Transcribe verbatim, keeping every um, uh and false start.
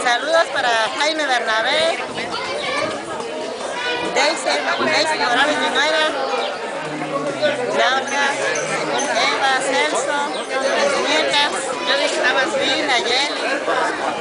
Saludos para Jaime Bernabé, Daisy, Daisy Morales, mi nuera, Claudia, Eva, Celso, mis nietas, Lina, Jenny.